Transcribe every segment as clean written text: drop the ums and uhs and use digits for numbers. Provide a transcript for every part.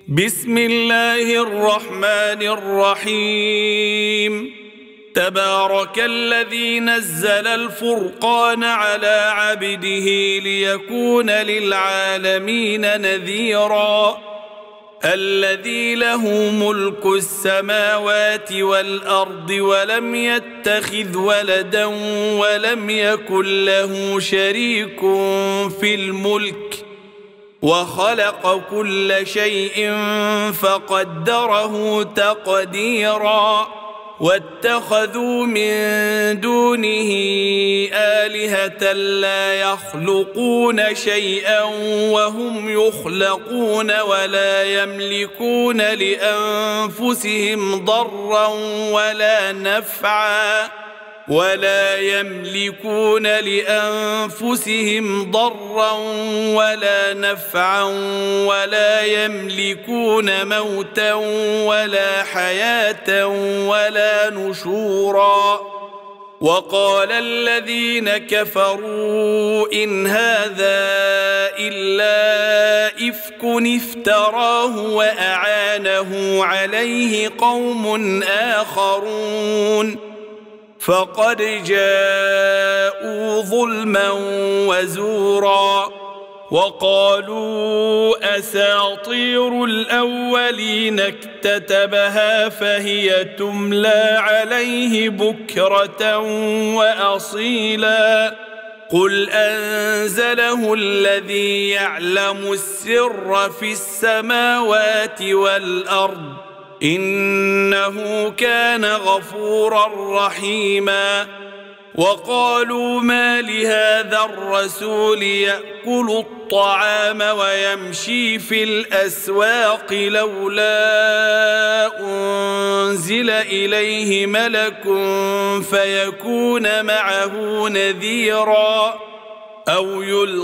بسم الله الرحمن الرحيم. تبارك الذي نزل الفرقان على عبده ليكون للعالمين نذيرا. الذي له ملك السماوات والأرض ولم يتخذ ولدا ولم يكن له شريك في الملك وخلق كل شيء فقدره تقديرا. واتخذوا من دونه آلهة لا يخلقون شيئا وهم يخلقون ولا يملكون لأنفسهم ضرا ولا نفعا ولا يملكون موتا ولا حياة ولا نشورا. وقال الذين كفروا إن هذا إلا إفك افتراه وأعانه عليه قوم آخرون فقد جاءوا ظلما وزورا. وقالوا أساطير الأولين اكتتبها فهي تملى عليه بكرة وأصيلا. قل أنزله الذي يعلم السر في السماوات والأرض إنه كان غفورا رحيما. وقالوا ما لهذا الرسول يأكل الطعام ويمشي في الأسواق لولا أنزل إليه ملك فيكون معه نذيرا أو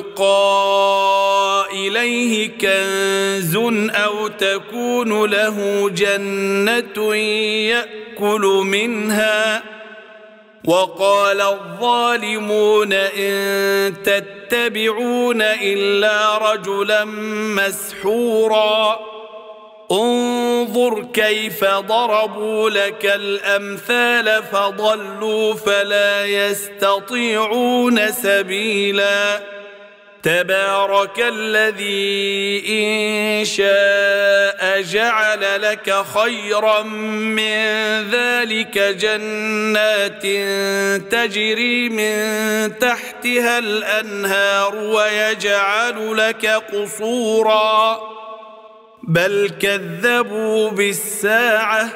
يلقى إليه كنز أو تكون له جنة يأكل منها. وقال الظالمون إن تتبعون إلا رجلا مسحورا. انظر كيف ضربوا لك الأمثال فضلوا فلا يستطيعون سبيلا. تبارك الذي إن شاء جعل لك خيرا من ذلك جنات تجري من تحتها الأنهار ويجعل لك قصورا بل كذبوا بالساعة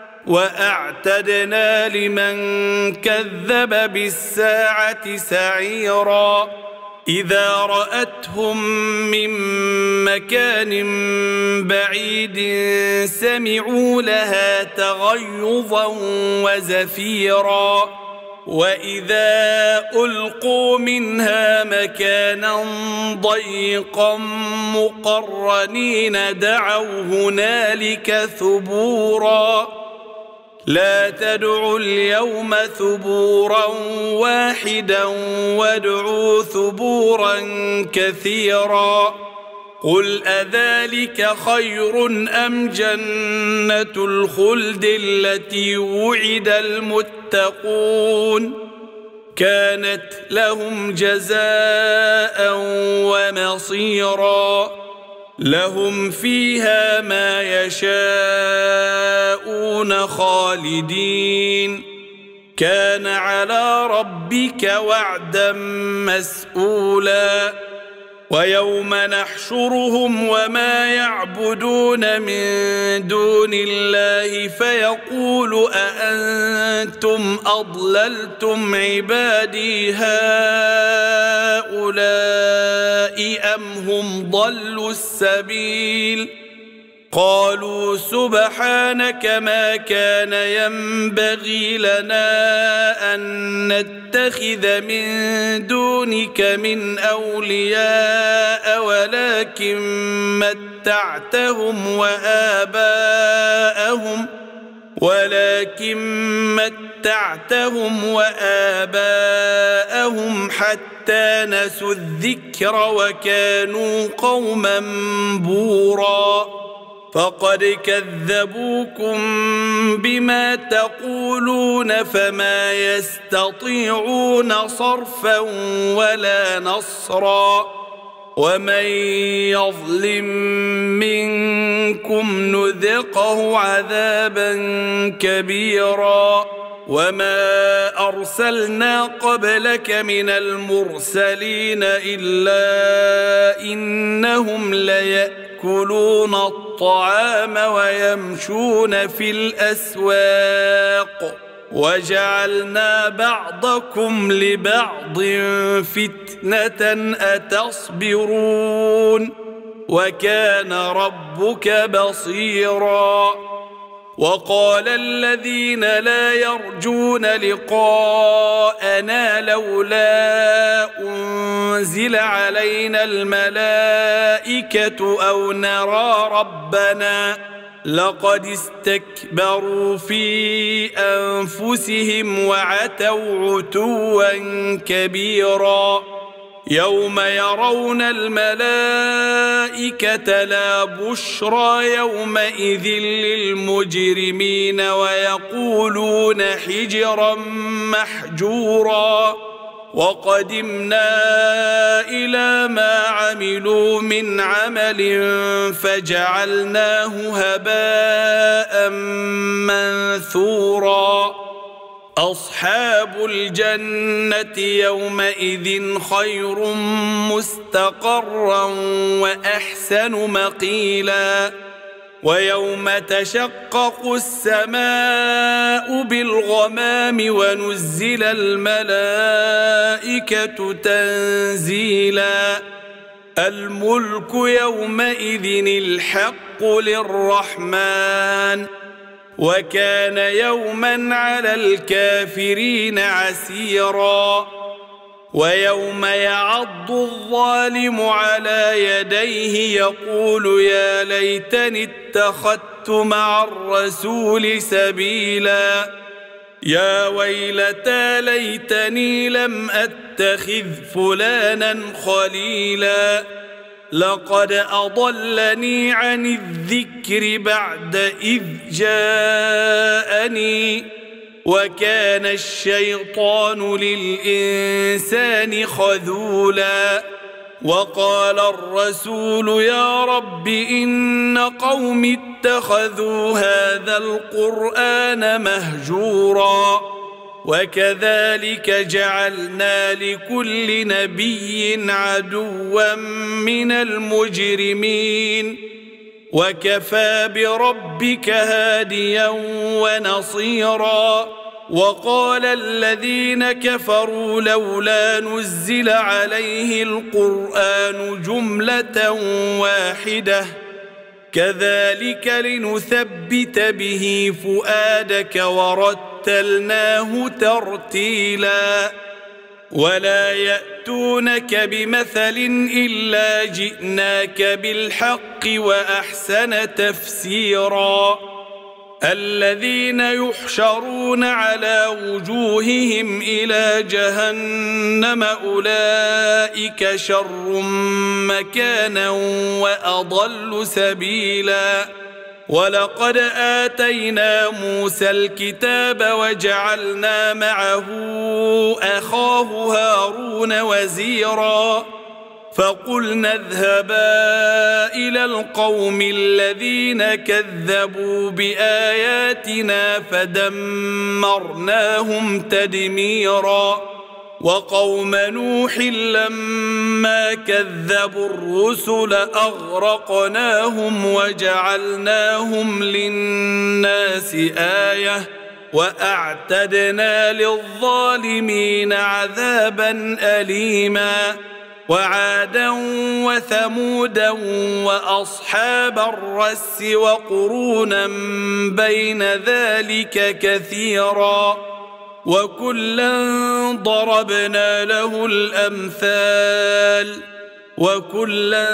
وأعتدنا لمن كذب بالساعة سعيرا. إذا رأتهم من مكان بعيد سمعوا لها تغيظا وزفيرا. وإذا ألقوا منها مكانا ضيقا مقرنين دعوا هنالك ثبورا. لا تدعوا اليوم ثبورا واحدا وادعوا ثبورا كثيرا. قل أذلك خير أم جنة الخلد التي وعد المتقون كانت لهم جزاء ومصيرا. لهم فيها ما يشاءون خالدين كان على ربك وعدا مسئولا. ويوم نحشرهم وما يعبدون من دون الله فيقول أأنتم أضللتم عبادي هؤلاء أم هم ضلوا السبيل. قالوا سبحانك ما كان ينبغي لنا أن نتخذ من دونك من أولياء ولكن متعتهم وآباءهم حتى نسوا الذكر وكانوا قوما بورا. فقد كذبوكم بما تقولون فما يستطيعون صرفا ولا نصرا ومن يظلم منكم نذقه عذابا كبيرا وما أرسلنا قبلك من المرسلين إلا إنهم ليأكلون الطعام ويمشون في الأسواق وجعلنا بعضكم لبعض فتنة أتصبرون وكان ربك بصيرا وقال الذين لا يرجون لقاءنا لولا أنزل علينا الملائكة أو نرى ربنا لقد استكبروا في أنفسهم وعتوا عتوا كبيرا يوم يرون الملائكة لا بشرى يومئذ للمجرمين ويقولون حجرا محجورا وقدمنا إلى ما عملوا من عمل فجعلناه هباء منثورا أصحاب الجنة يومئذ خير مستقرا وأحسن مقيلا ويوم تشقق السماء بالغمام ونزل الملائكة تنزيلا الملك يومئذ الحق للرحمن وكان يوما على الكافرين عسيرا ويوم يعض الظالم على يديه يقول يا ليتني اتخذت مع الرسول سبيلا يا ويلتى ليتني لم أتخذ فلانا خليلا لقد أضلني عن الذكر بعد إذ جاءني وكان الشيطان للإنسان خذولا وقال الرسول يا رب إن قوم اتخذوا هذا القرآن مهجورا وكذلك جعلنا لكل نبي عدوا من المجرمين وكفى بربك هاديا ونصيرا وقال الذين كفروا لولا نزل عليه القرآن جملة واحدة كذلك لنثبت به فؤادك ورتلناه ترتيلا ولا يأتونك بمثل إلا جئناك بالحق وأحسن تفسيرا الذين يحشرون على وجوههم إلى جهنم أولئك شر مكانا وأضل سبيلا ولقد آتينا موسى الكتاب وجعلنا معه أخاه هارون وزيرا فقلنا اذهبا إلى القوم الذين كذبوا بآياتنا فدمرناهم تدميرا وقوم نوح لما كذبوا الرسل أغرقناهم وجعلناهم للناس آية وأعتدنا للظالمين عذابا أليما وعادا وثمودا وأصحاب الرس وقرونا بين ذلك كثيرا وكلا ضربنا له الأمثال وكلا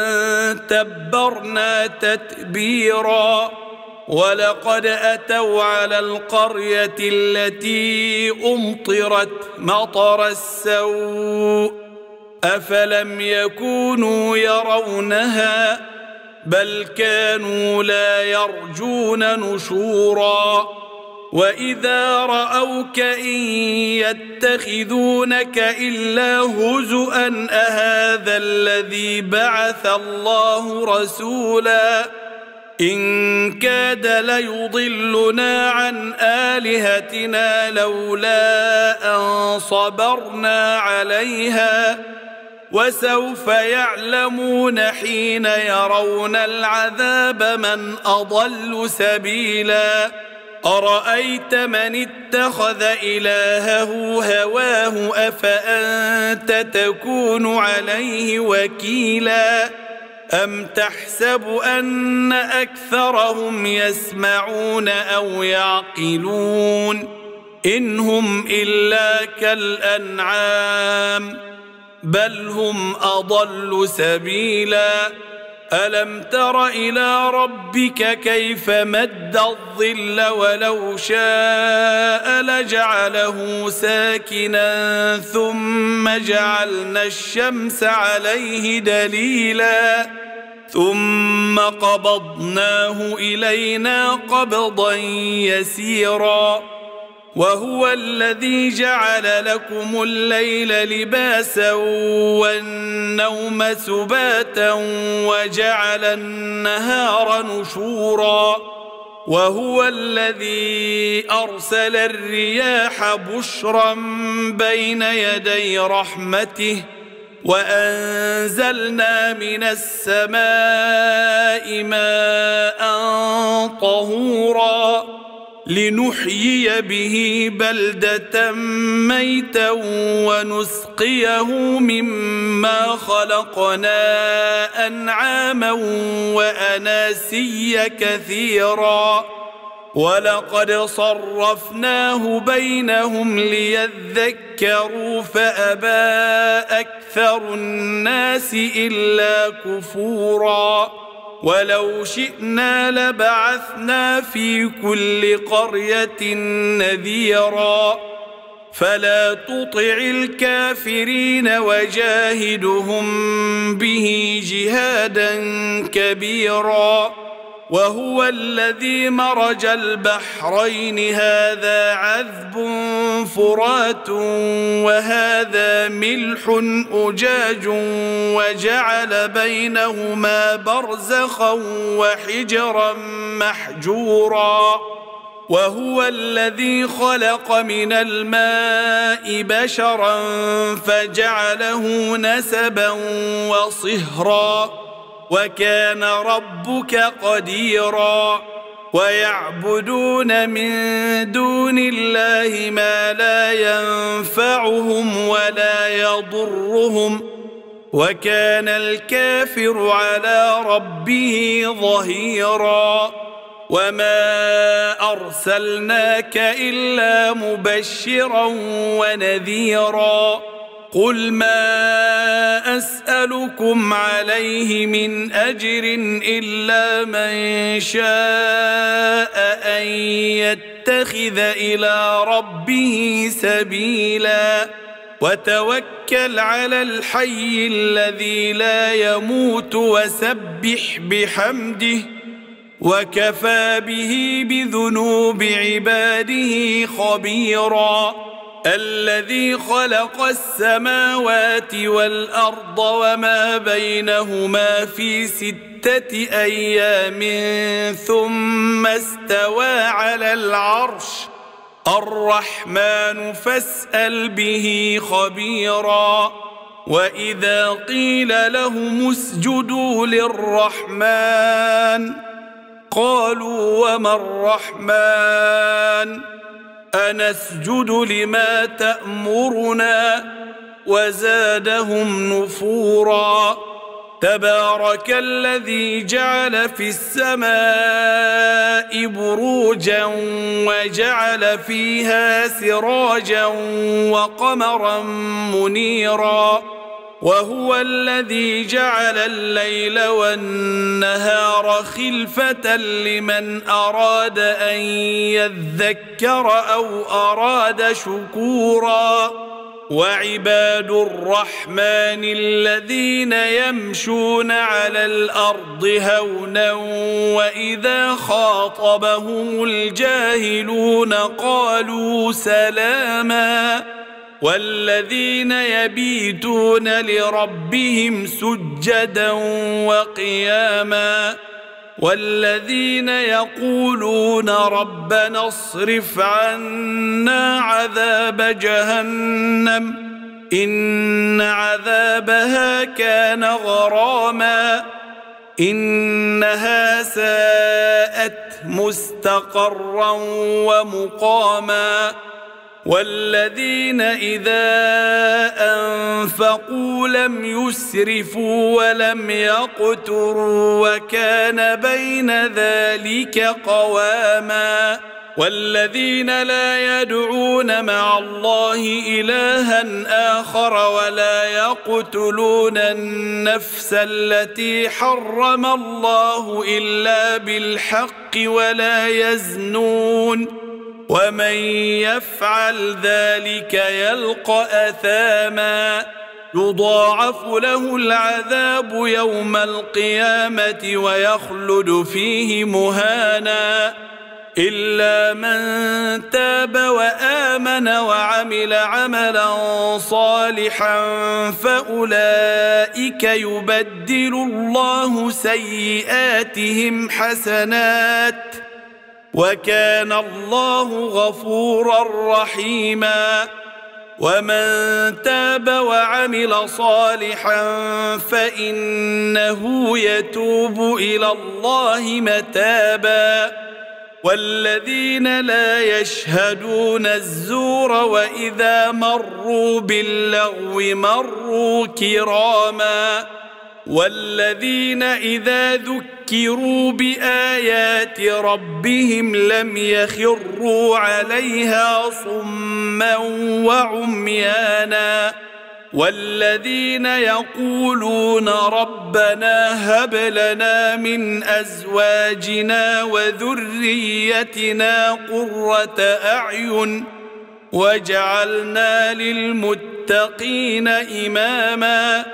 تبرنا تتبيرا ولقد أتوا على القرية التي أمطرت مطر السوء أفلم يكونوا يرونها بل كانوا لا يرجون نشورا وإذا رأوك إن يتخذونك إلا هزؤا أهذا الذي بعث الله رسولا إن كاد ليضلنا عن آلهتنا لولا أن صبرنا عليها وسوف يعلمون حين يرون العذاب من أضل سبيلا أرأيت من اتخذ إلهه هواه أفأنت تكون عليه وكيلا أم تحسب أن أكثرهم يسمعون أو يعقلون إن هم إلا كالأنعام بل هم أضل سبيلا ألم تر إلى ربك كيف مد الظل ولو شاء لجعله ساكنا ثم جعلنا الشمس عليه دليلا ثم قبضناه إلينا قبضا يسيرا وهو الذي جعل لكم الليل لباسا والنوم سباتا وجعل النهار نشورا وهو الذي أرسل الرياح بشرا بين يدي رحمته وأنزلنا من السماء ماء طهورا لنحيي به بلدة ميتا ونسقيه مما خلقنا أنعاما وأناسيا كثيرا ولقد صرفناه بينهم ليذكروا فأبى أكثر الناس إلا كفورا ولو شئنا لبعثنا في كل قرية نذيرا فلا تطع الكافرين وجاهدهم به جهادا كبيرا وهو الذي مرج البحرين هذا عذب فرات وهذا ملح أجاج وجعل بينهما برزخا وحجرا محجورا وهو الذي خلق من الماء بشرا فجعله نسبا وصهرا وكان ربك قديرا ويعبدون من دون الله ما لا ينفعهم ولا يضرهم وكان الكافر على ربه ظهيرا وما أرسلناك إلا مبشرا ونذيرا قل ما أسألكم عليه من أجر إلا من شاء أن يتخذ إلى ربه سبيلا وتوكل على الحي الذي لا يموت وسبح بحمده وكفى به بذنوب عباده خبيرا الذي خلق السماوات والأرض وما بينهما في 6 أيام ثم استوى على العرش الرحمن فاسأل به خبيرا وإذا قيل لهم اسجدوا للرحمن قالوا وما الرحمن أنسجد لما تأمرنا وزادهم نفورا تبارك الذي جعل في السماء بروجا وجعل فيها سراجا وقمرا منيرا وهو الذي جعل الليل والنهار خلفة لمن أراد أن يذكر أو أراد شكورا وعباد الرحمن الذين يمشون على الأرض هونا وإذا خاطبهم الجاهلون قالوا سلاما والذين يبيتون لربهم سجدا وقياما والذين يقولون ربنا اصرف عنا عذاب جهنم إن عذابها كان غراما إنها ساءت مستقرا ومقاما والذين إذا أنفقوا لم يسرفوا ولم يقتروا وكان بين ذلك قواما والذين لا يدعون مع الله إلها آخر ولا يقتلون النفس التي حرم الله إلا بالحق ولا يزنون ومن يفعل ذلك يلقى أثاما يضاعف له العذاب يوم القيامة ويخلد فيه مهانا إلا من تاب وآمن وعمل عملا صالحا فأولئك يبدل الله سيئاتهم حسنات وكان الله غفورا رحيما ومن تاب وعمل صالحا فإنه يتوب إلى الله متابا والذين لا يشهدون الزور وإذا مروا باللغو مروا كراما والذين إذا ذكروا بآيات ربهم لم يخروا عليها صما وعميانا والذين يقولون ربنا هب لنا من أزواجنا وذريتنا قرة أعين واجعلنا للمتقين إماما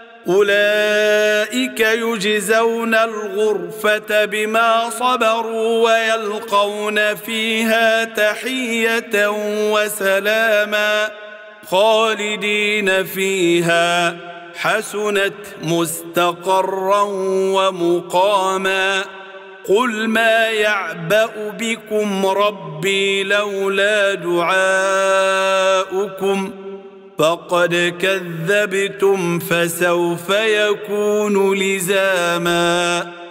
أولئك يجزون الغرفة بما صبروا ويلقون فيها تحية وسلاما خالدين فيها حسنت مستقرا ومقاما قل ما يعبأ بكم ربي لولا دعاؤكم فقد كذبتم فسوف يكون لزاما